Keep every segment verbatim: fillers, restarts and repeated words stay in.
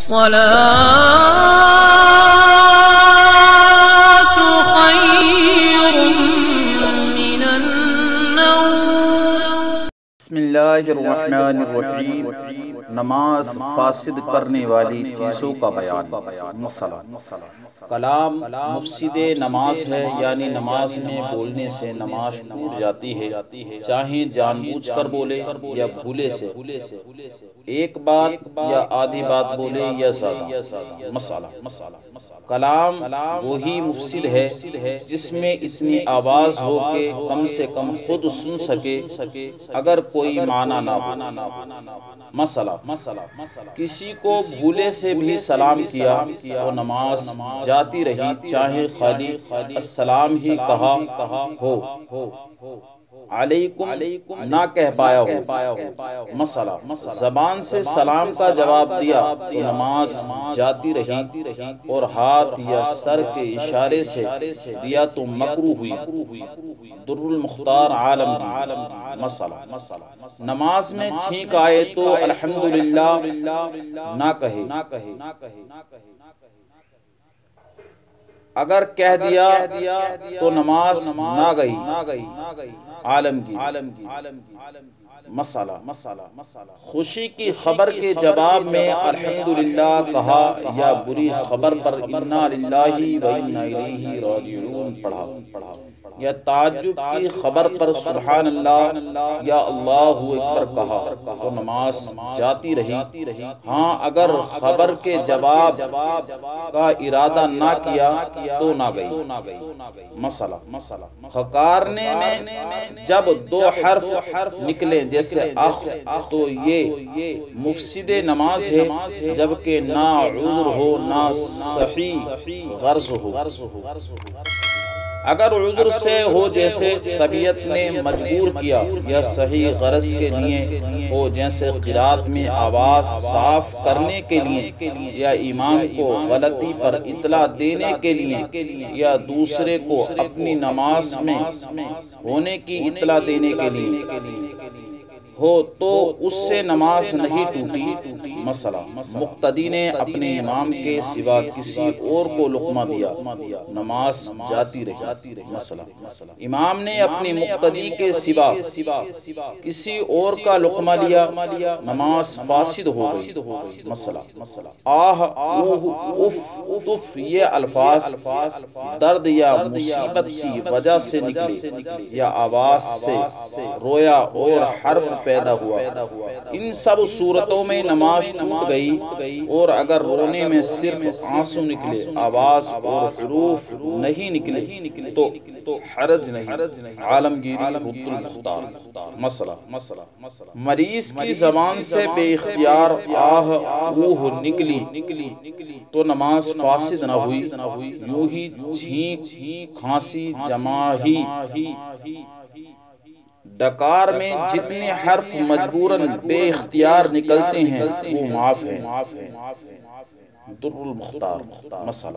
الصلاة خير من النوم۔ بسم اللہ الرحمن الرحیم۔ نماز فاسد کرنے والی چیزوں کا بیان۔ مسئلہ کلام مفسد نماز ہے، یعنی نماز میں بولنے سے نماز ٹوٹ جاتی ہے، چاہے جان بوجھ کر بولے یا بھولے سے، ایک بات یا آدھی بات بولے یا زیادہ۔ مسئلہ کلام وہی مفسد ہے جس میں اتنی آواز ہو کہ کم سے کم خود سن سکے اگر کوئی معنی نہ ہو۔ مسئلہ کسی کو بھولے سے بھی سلام کیا تو نماز جاتی رہی، چاہے خالی السلام ہی کہا ہو، علیکم نہ کہہ پایا ہو۔ مسئلہ زبان سے سلام کا جواب دیا تو نماز جاتی رہی، اور ہاتھ یا سر کے اشارے سے دیا تو مکروہ ہوئی۔ در المختار عالم۔ مسئلہ نماز میں چھینک آئے تو الحمدللہ نہ کہے، اگر کہہ دیا تو نماز نہ گئی۔ عالمگیر۔ مسئلہ خوشی کی خبر کے جواب میں الحمدللہ کہا یا بری خبر پر انا للہ و انا الیہ راجعون پڑھا، یا تعجب کی خبر پر سبحان اللہ یا اللہ اکبر کہا تو نماز جاتی رہی۔ ہاں اگر خبر کے جواب کا ارادہ نہ کیا تو نہ گئی۔ مسئلہ پکارنے میں جب دو حرف نکلیں جیسے اخ تو یہ مفسد نماز ہے، جبکہ نہ عذر ہو نہ صحیح غرض ہو۔ اگر عذر سے ہو جیسے طبیعت نے مجبور کیا، یا صحیح غرض کے لیے ہو جیسے قرات میں آواز صاف کرنے کے لیے، یا امام کو غلطی پر اطلاع دینے کے لیے، یا دوسرے کو اپنی نماز میں ہونے کی اطلاع دینے کے لیے ہو تو اس سے نماز نہیں ٹوٹی۔ مسئلہ مقتدی نے اپنے امام کے سوا کسی اور کو لقمہ دیا، نماز جاتی رہی۔ مسئلہ امام نے اپنی مقتدی کے سوا کسی اور کا لقمہ لیا، نماز فاسد ہو گئی۔ مسئلہ آہ اوہ اف تف یہ الفاظ درد یا مصیبت کی وجہ سے نکلے، یا آواز سے رویا اور حرف پیدا ہوا، ان سب صورتوں میں نماز ٹوٹ گئی، اور اگر رونے میں صرف آنسو نکلے، آواز اور حروف نہیں نکلے تو حرج نہیں۔ عالمگیری رد المختار۔ مسئلہ مریض کی زبان سے بے اختیار آہ اوہ نکلی تو نماز فاسد نہ ہوئی، یوں ہی چھینک کھانسی جماہی ڈکار میں جتنے حرف مجبوراً بے اختیار نکلتے ہیں وہ معاف ہے۔ در المختار۔ مسئلہ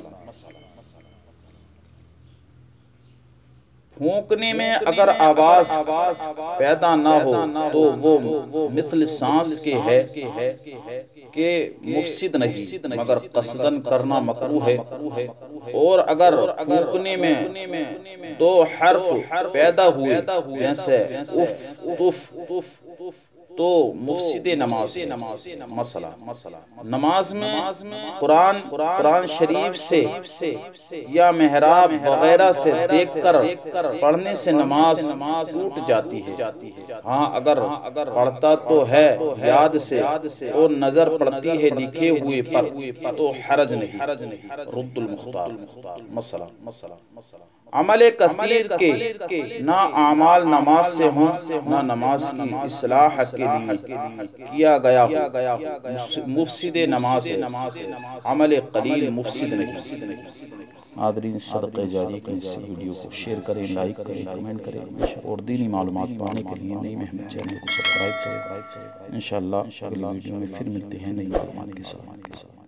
پھونکنے میں اگر آواز پیدا نہ ہو تو وہ مثل سانس کے ہے کہ مفسد نہیں، مگر قصداً کرنا مکروہ ہے۔ اور اگر پھونکنے میں دو حرف پیدا ہوئے جیسے اف تف تو مفسد نماز ہے۔ مسئلہ نماز میں قرآن قرآن شریف سے یا محراب وغیرہ سے دیکھ کر پڑھنے سے نماز ٹوٹ جاتی ہے۔ ہاں اگر پڑھتا تو ہے یاد سے اور نظر پڑتی ہے لکھے ہوئے پر تو حرج نہیں۔ رد المختار۔ مسئلہ عمل کثیر کے نہ اعمال نماز سے ہوں، نہ نماز کی اصلاح کے لیے کیا گیا ہو، مفسد نماز ہے، عمل قلیل مفسد نہیں۔ ناظرین صدقہ جاری کی اس ویڈیو کو شیئر کریں، لائک کریں، کمنٹ کریں، اور دینی معلومات پانے کے لیے نئی محمد چینل کو سبسکرائب کریں۔ انشاءاللہ اگلی ویڈیو میں پھر ملتے ہیں نئی معلومات کے ساتھ۔